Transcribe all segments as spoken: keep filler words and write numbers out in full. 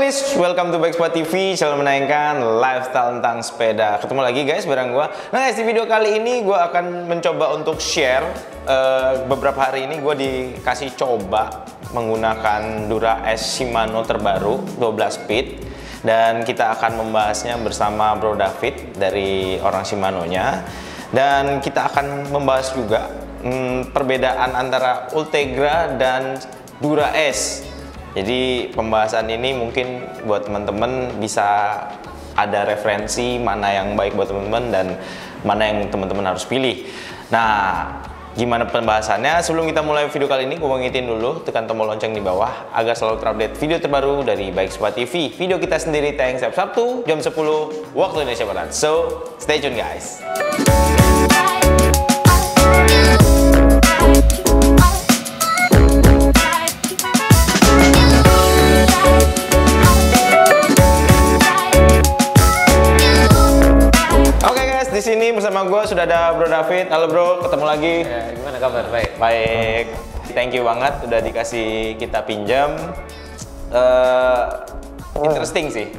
guys, welcome to Bikespot T V, channel menayangkan lifestyle tentang sepeda. Ketemu lagi guys bareng gua. Nah guys, di video kali ini gua akan mencoba untuk share uh, beberapa hari ini gua dikasih coba menggunakan Dura S Shimano terbaru dua belas speed, dan kita akan membahasnya bersama Bro David dari orang Shimano-nya, dan kita akan membahas juga hmm, perbedaan antara Ultegra dan Dura S. Jadi pembahasan ini mungkin buat teman-teman bisa ada referensi mana yang baik buat teman-teman dan mana yang teman-teman harus pilih. Nah, gimana pembahasannya? Sebelum kita mulai video kali ini, gue mau ngingetin dulu, tekan tombol lonceng di bawah agar selalu terupdate video terbaru dari Bikespot T V. Video kita sendiri tayang setiap Sabtu jam sepuluh waktu Indonesia Barat. So, stay tune guys. Di sini bersama gue sudah ada Bro David. Halo Bro, ketemu lagi. Ya, gimana kabar? Baik. Baik. Thank you banget udah dikasih kita pinjam. Uh, interesting sih.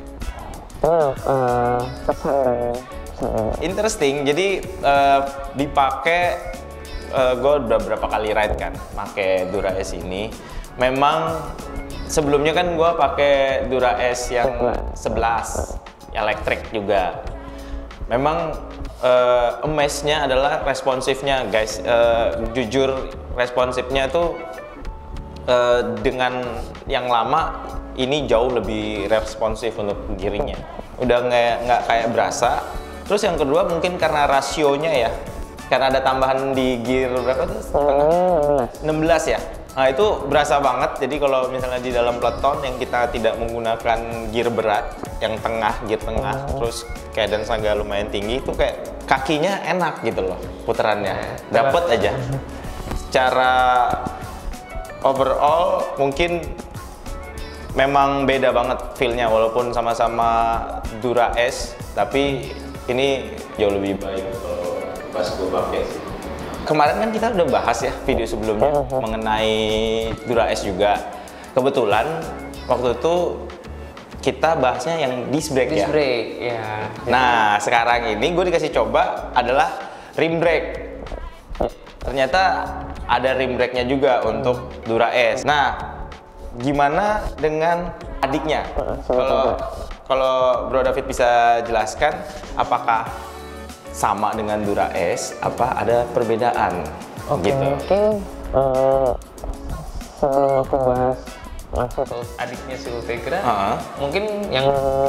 Interesting. Jadi uh, dipakai. Uh, gue udah berapa kali ride kan, pakai Dura S ini. Memang sebelumnya kan gue pakai Dura S yang sebelas, elektrik juga. Memang uh, amaze-nya adalah responsifnya guys. Uh, jujur responsifnya tuh uh, dengan yang lama ini jauh lebih responsif untuk giringnya. Udah nggak nggak kayak berasa. Terus yang kedua mungkin karena rasionya ya, karena ada tambahan di gear berapa tuh? enam belas ya. Nah itu berasa banget. Jadi kalau misalnya di dalam peloton yang kita tidak menggunakan gear berat, yang tengah, gear tengah, oh. terus cadence agak lumayan tinggi, itu kayak kakinya enak gitu loh puterannya, dapet aja. Secara overall mungkin memang beda banget feel-nya, walaupun sama-sama Dura S, tapi ini jauh lebih baik kalau pas gue pakai sih. Kemarin kan kita udah bahas ya video sebelumnya mengenai Dura S juga. Kebetulan waktu itu kita bahasnya yang disc brake ya. Disc brake, ya. Nah sekarang ini gue dikasih coba adalah rim brake. Ternyata ada rim brake-nya juga untuk Dura S. Nah gimana dengan adiknya? Kalau kalau Bro David bisa jelaskan apakah sama dengan Dura S, apa ada perbedaan? Oke, gitu. Mungkin uh, sebelum aku bahas maksud adiknya si Ultegra, uh -huh. mungkin yang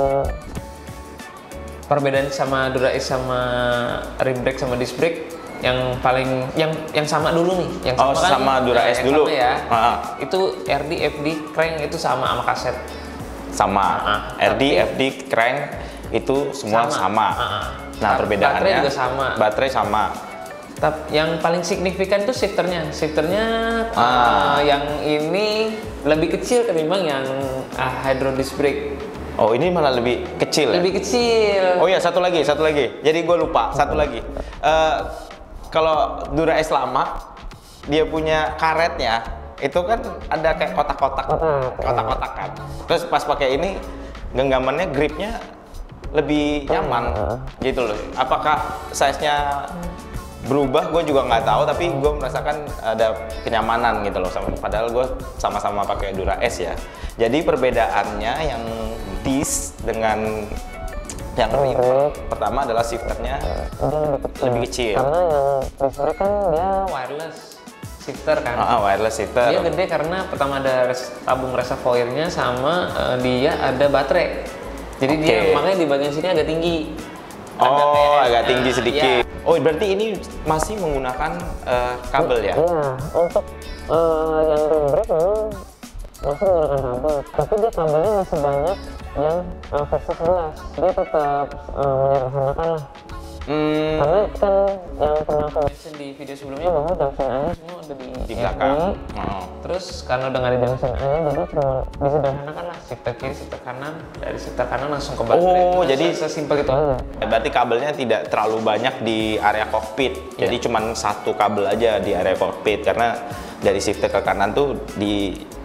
perbedaan sama Dura S sama rim brake sama disc brake yang paling yang yang sama dulu nih, yang sama oh, kan, sama Dura S dulu ya. uh -huh. Itu R D, F D, crank itu sama sama kaset. Sama. Uh -huh. R D, Tapi, F D, crank itu semua sama. sama. Uh -huh. Nah, perbedaannya baterai juga sama. Baterai sama. Tapi yang paling signifikan tuh shifternya. Shifternya ah. uh, yang ini lebih kecil ketimbang yang uh, hydro disc brake. Oh, ini malah lebih kecil ya? Lebih kecil. Oh ya, satu lagi, satu lagi. Jadi gue lupa, satu lagi. Uh, kalau Dura S lama, dia punya karetnya, itu kan ada kayak kotak-kotak, kotak-kotak kan. Terus pas pakai ini, genggamannya, gripnya lebih nyaman gitu loh. Apakah size-nya berubah? Gue juga nggak tahu, tapi gue merasakan ada kenyamanan gitu loh. Padahal gue sama-sama pakai Dura S ya. Jadi perbedaannya yang disc dengan yang rim pertama adalah shifternya lebih kecil. Karena yang disc brake kan dia wireless shifter kan. Ah, wireless shifter. Dia gede karena pertama ada res tabung reservoirnya sama uh, dia ada baterai. Jadi okay. dia makanya di bagian sini agak tinggi. Oh, ada agak tinggi sedikit. Ya. Oh, berarti ini masih menggunakan uh, kabel ya? Iya, untuk uh, yang rim brake memang masih menggunakan kabel, tapi dia kabelnya masih banyak yang uh, versi sebelas. Dia tetap uh, menyederhanakan lah. Hmm. Karena kan yang pernah aku mention di video sebelumnya bahwa junction A-nya semua ada di, di belakang. Oh. Terus karena udah nggak ada junction A-nya, jadi cuma disederhanakan lah shifter kiri, shifter kanan, dari shifter kanan langsung ke baterai. Oh, nah, jadi sesimpel itu aja. Berarti kabelnya tidak terlalu banyak di area cockpit. Yeah. Jadi cuma satu kabel aja di area cockpit, karena dari shifter ke kanan tuh di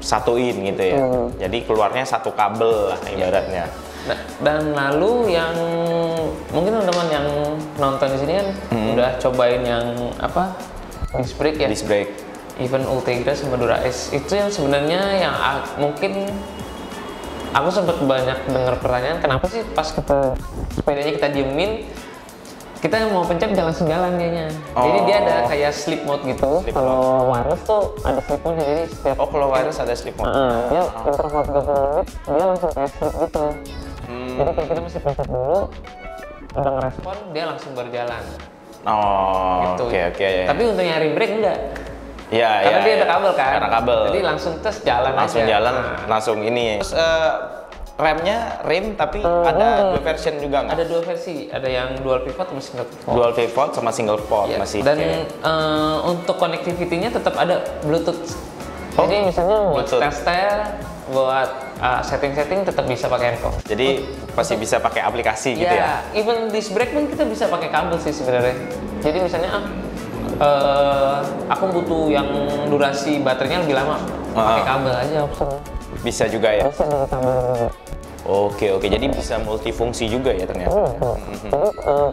satuin gitu ya. Hmm. Jadi keluarnya satu kabel lah ibaratnya. Nah, dan lalu yang mungkin teman-teman yang nonton di sini kan hmm. udah cobain yang apa disc brake ya. Disc brake. Even Ultegra sama Dura-Ace itu yang sebenarnya yang mungkin aku sempat banyak dengar pertanyaan kenapa sih pas kita sepedanya kita diemin kita mau pencet jangan langsung jalan dianya. Oh. Jadi dia ada kayak sleep mode gitu. Kalau wireless tuh ada sleep mode jadi setiap oh kalau wireless ada sleep mode. Uh, dia interval tiga puluh menit dia langsung kayak sleep gitu. Hmm. Jadi kalau kita masih pencet dulu udah ngerespon dia langsung berjalan. Oh. Gitu. Oke okay, oke. Okay, Tapi untuk nyari break enggak. Iya, karena ya, dia ya. ada kabel kan. Karena kabel. Jadi langsung tes jalan langsung aja. jalan, nah. langsung ini. Terus uh, remnya rim tapi uh, ada dua version juga nggak? Ada dua versi, ada yang dual pivot sama single pivot. Dual pivot sama single pivot ya. masih. Dan okay. uh, untuk connectivity-nya tetap ada Bluetooth. Oh, jadi misalnya buat style, buat uh, setting-setting tetap bisa pakai handphone. Jadi oh. pasti bisa pakai aplikasi ya, gitu ya? Even disc brake pun kita bisa pakai kabel sih sebenarnya. Jadi misalnya ah, uh, aku butuh yang durasi baterainya lebih lama, uh. pakai kabel aja option. Bisa juga ya? Bisa dari kabel juga. Oke oke, jadi bisa multifungsi juga ya ternyata. Hmm, mm-hmm. Jadi uh,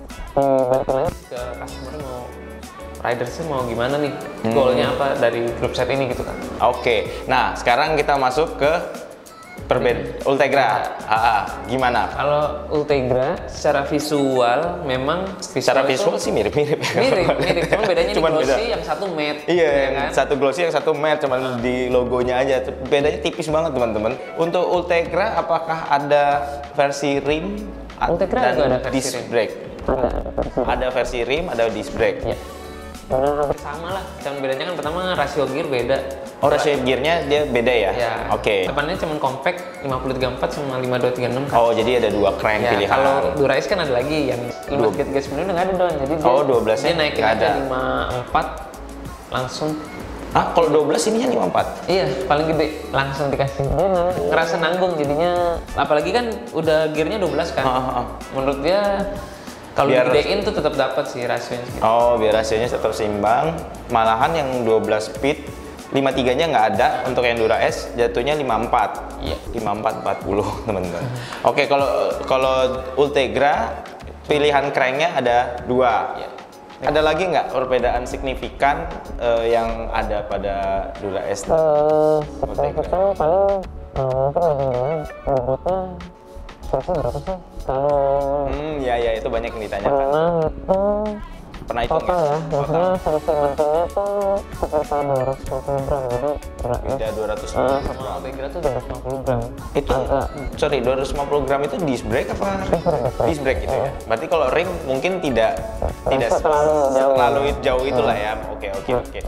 balik lagi ke customer mau ridersnya mau gimana nih, hmm. goalnya apa dari grup set ini gitu kan? Oke, nah sekarang kita masuk ke perbedaan Ultegra. Ah, gimana? Kalau Ultegra secara visual memang visual secara visual sih mirip-mirip. Mirip, mirip. Cuma bedanya cuman glossy beda. Yang satu matte. Iya, ya kan? Satu glossy yang satu matte, cuman uh. di logonya aja. Bedanya tipis banget teman-teman. Untuk Ultegra apakah ada versi rim Ultegra dan ada versi disc rim. brake? Ada. Ada versi rim, ada disc brake. Ya. Hampir sama lah, cuman bedanya kan pertama rasio gear beda. Oh, rasio gearnya dia beda ya? Ya. Oke. Okay. Depannya cuma compact lima puluh tiga puluh empat sama lima dua tiga enam kan. Oh, jadi ada dua crank ya, pilihan. Kalau Dura-Ace kan ada lagi yang lima gate gas sebenarnya nggak ada dong. Jadi oh, dua belas dia naikin aja lima empat langsung. Ah, kalau dua belas ininya lima empat? Iya, paling gede langsung dikasih. Dia ngerasa nanggung jadinya. Apalagi kan udah gearnya dua belas kan. Ha, ha, ha. Menurut dia kalau digedein tuh tetap dapat sih rasionya. Gitu. Oh, biar rasionya tetap seimbang. Malahan yang dua belas speed, lima tiga nya nggak ada untuk yang Dura-Ace, jatuhnya lima empat. Iya. lima empat empat puluh, teman-teman. Oke, kalau kalau Ultegra pilihan cranknya ada dua. Iya. Ada lagi nggak perbedaan signifikan uh, yang ada pada Dura-Ace? Uh, signifikan paling uh, mungkin bobotnya kira-kira berapa sih? Kalau hmm, ya ya itu banyak yang ditanyakan. Pernah itu pernah hitung total ya, maksudnya selisih mantunya tuh sekitar dua ratus lima puluh gram, jadi beda dua ratus lima puluh gram. Sama Ultegra tuh dua ratus lima puluh gram. Itu, Agak. sorry, dua ratus lima puluh gram itu disc brake apa? Disc brake gitu ya. Berarti kalau ring mungkin tidak nah, tidak terlalu jauh, terlalu jauh itulah ya. Oke oke oke.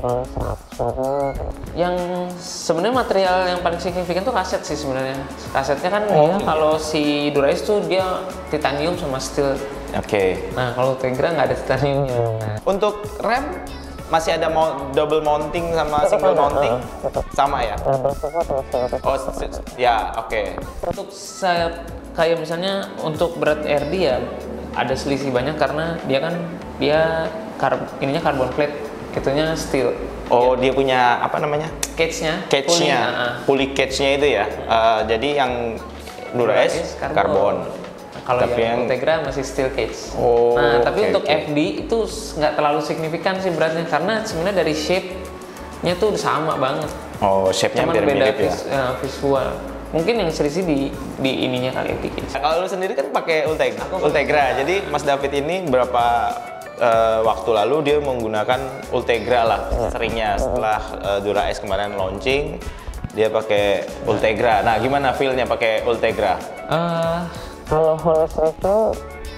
Yang sebenarnya material yang paling signifikan tuh kaset sih sebenarnya. Kasetnya kan oh, dia kalau si Dura-Ace tuh dia titanium sama steel. Oke. Okay. Nah kalau Ultegra nggak ada titaniumnya. Nah. Untuk rem masih ada mau double mounting sama single mounting sama ya? Oh ya oke. Okay. Untuk saya kayak misalnya untuk berat R D ya ada selisih banyak karena dia kan dia kar ininya carbon plate, itunya steel. Oh ya. Dia punya apa namanya? Cage-nya. Cage-nya. Pulley cage-nya itu ya. Uh, jadi yang Dura-Ace karbon. karbon. Kalau yang Ultegra masih steel cage. Oh, nah, tapi okay, untuk okay. F D itu nggak terlalu signifikan sih beratnya karena sebenarnya dari shape-nya tuh sama banget. Oh, shape-nya hampir mirip ya. Vis, uh, visual. Mungkin yang selisih di di ininya kali di cage. Nah, kalau lu sendiri kan pakai Ultegra. Ultegra. Jadi Mas David ini berapa uh, waktu lalu dia menggunakan Ultegra lah seringnya setelah uh, Dura-Ace kemarin launching dia pakai Ultegra. Nah, gimana feel-nya pakai Ultegra? Uh, Kalau honest review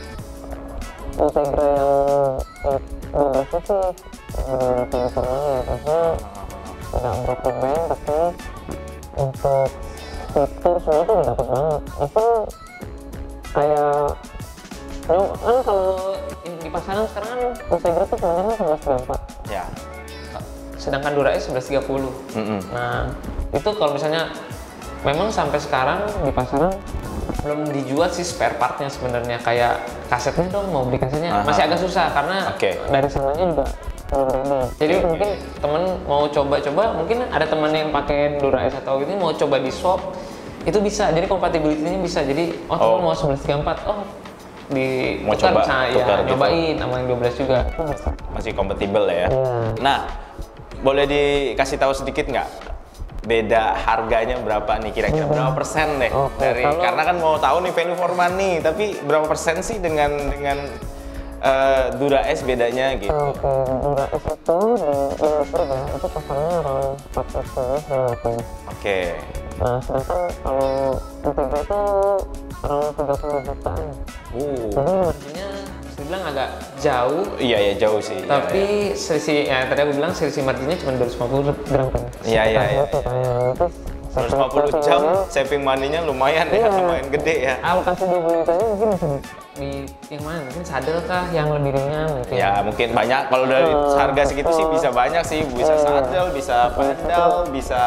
Ultegra yang berbeda sih feel-feelnya ya, karena nggak broken band tapi untuk fitur semua tuh dapet banget. Itu kayak kan kalau di pasaran sekarang kan Ultegra tuh sebenarnya sebelas tiga puluh empat ya, sedangkan Dura-Ace sebelas tiga puluh. Mm-hmm. Nah itu kalau misalnya memang sampai sekarang di pasaran belum dijual sih spare partnya sebenarnya, kayak kasetnya dong mau beli kasetnya. Aha. Masih agak susah karena okay. dari sananya juga Jadi mungkin temen mau coba-coba, mungkin ada temen yang pakai Dura S atau ini mau coba di swap, itu bisa. Jadi compatibility-nya bisa. Jadi oh, temen Oh. mau sebelas tiga puluh empat, oh di Mau tukar coba, bisa ya tukar gitu. nyobain sama yang dua belas juga. Itu bisa. Masih kompatibel ya. Iya. Nah, boleh dikasih tahu sedikit nggak beda harganya berapa nih kira-kira berapa persen deh Oke, dari kalau- karena kan mau tahu nih value for money, tapi berapa persen sih dengan dengan eh, Dura S bedanya gitu. Oke, Dura S itu di Indonesia ya, itu pasarnya around empat ratus lima puluh. Oke. Nah, sedangkan kalau Integra itu around tiga puluh jutaan. Uh. Jadi marginnya bisa dibilang agak jauh, Iya ya jauh sih. Iya, tapi selisih, ya tadi aku bilang selisih marginnya cuma dua ratus lima puluh gram kan. Iya, iya, iya. Itu kayak itu dua ratus lima puluh jam saving money-nya lumayan ya, Iya. lumayan gede ya. alokasi dua puluh juta mungkin bisa di, di yang mana? Mungkin sadel kah yang lebih ringan mungkin. Ya mungkin banyak, kalau dari harga segitu sih bisa banyak sih, bisa saddle, bisa pedal, bisa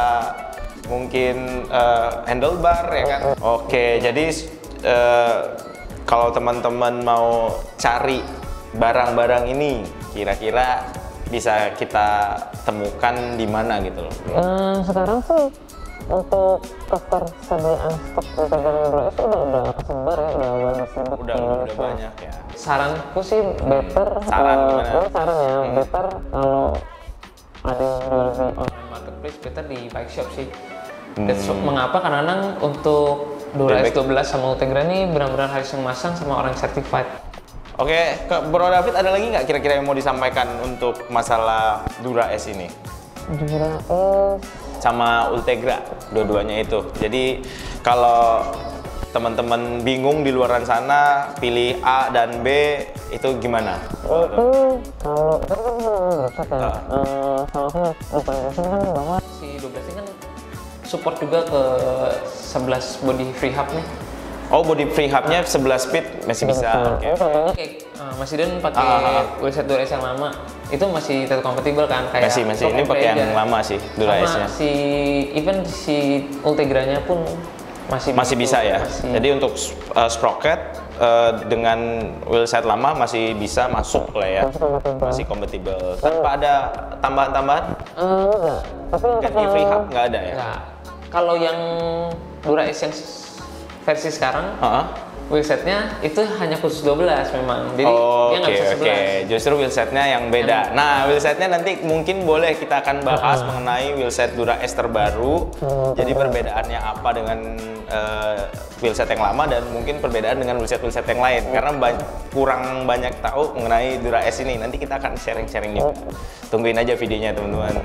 mungkin eh, handlebar ya kan. Oke, jadi eh, kalau teman-teman mau cari barang-barang ini kira-kira bisa kita temukan di mana gitu loh. Eh, sekarang sih untuk ketersediaan stok Integra Dura S udah udah kesebar ya, udah banyak banget. Udah udah banyak ya. Saranku sih better, Saran eh, gimana? ini saran ya, better kalau ada yang jual di online marketplace, better di bike shop sih. That's Hmm. mengapa? Karena untuk Dura S Bebek. dua belas sama Ultegra ini benar-benar harus yang masang sama orang certified. Oke, ke Bro David ada lagi nggak kira-kira yang mau disampaikan untuk masalah Dura S ini? Dura S Sama Ultegra, dua-duanya itu. Jadi kalau teman-teman bingung di luaran sana pilih A dan B itu gimana? itu kalau tadi kan belum rusak ya. Ah. Eh, Kalau aku lupa jelasin kan bahwa si dua belas ini kan support juga ke sebelas body free hub nih. Oh, body free hub-nya sebelas speed masih bisa. Oke. Ini contohnya kayak uh, Mas Idon pakai Ah, ah, ah. wheelset Dura S yang lama, itu masih tetap kompatibel kan kayak Masih masih Rock ini and pakai Play yang aja. lama sih Dura Sama S-nya. si even si Ultegranya pun masih Masih bisa ya. masih. Jadi untuk uh, sprocket uh, dengan wheelset lama masih bisa masuk lah ya. Masih kompatibel. Masih kompatibel. Tanpa ada tambahan-tambahan? Eh, enggak. Tapi untuk Ganti free hub nggak ada ya? Enggak. Kalau yang Dura S yang s- versi sekarang, Heeh. wheelsetnya itu hanya khusus dua belas memang. Jadi Oh, dia nggak oke bisa oke. sebelas. Justru wheelsetnya yang beda. Nah, wheelsetnya nanti mungkin boleh kita akan bahas mengenai wheelset Dura S terbaru. Jadi perbedaannya apa dengan eh, wheelset yang lama dan mungkin perbedaan dengan wheelset-wheelset yang lain. Karena ba- kurang banyak tahu mengenai Dura S ini. Nanti kita akan sharing-sharing juga. Tungguin aja videonya teman-teman.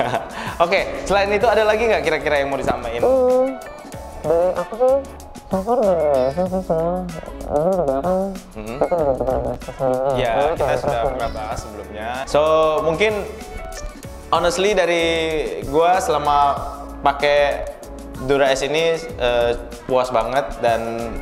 Oke, selain itu ada lagi nggak kira-kira yang mau disampaikan? Hmm, dari aku sih so far dari biasa sih semua. Ini juga kan kita juga pernah bahas sebelumnya. Ya, Ini kita kayak sudah terasa. pernah bahas sebelumnya. So, mungkin honestly dari gua selama pakai Dura S ini eh, puas banget dan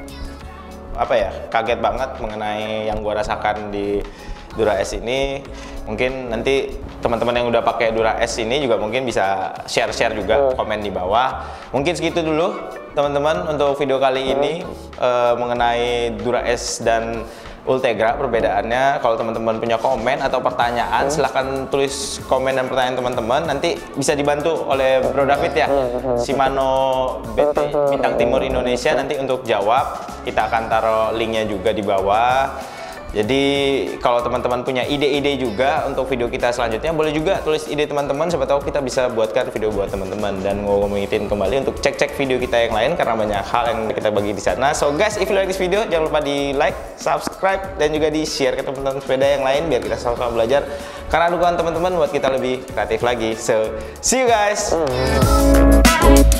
apa ya, kaget banget mengenai yang gua rasakan di Dura S ini. Mungkin nanti teman-teman yang udah pakai Dura S ini juga mungkin bisa share-share juga, komen di bawah. Mungkin segitu dulu teman-teman untuk video kali ini eh, mengenai Dura S dan Ultegra perbedaannya. Kalau teman-teman punya komen atau pertanyaan, silahkan tulis komen dan pertanyaan teman-teman. Nanti bisa dibantu oleh Bro David ya, Shimano B T Bintang Timur Indonesia nanti untuk jawab. Kita akan taruh linknya juga di bawah. Jadi kalau teman-teman punya ide-ide juga untuk video kita selanjutnya, boleh juga tulis ide teman-teman, siapa tahu kita bisa buatkan video buat teman-teman. Dan mau ngomongin kembali untuk cek-cek video kita yang lain karena banyak hal yang kita bagi di sana. So guys, if you like this video, jangan lupa di like, subscribe, dan juga di share ke teman-teman sepeda yang lain biar kita sama-sama belajar. Karena dukungan teman-teman buat kita lebih kreatif lagi. So see you guys.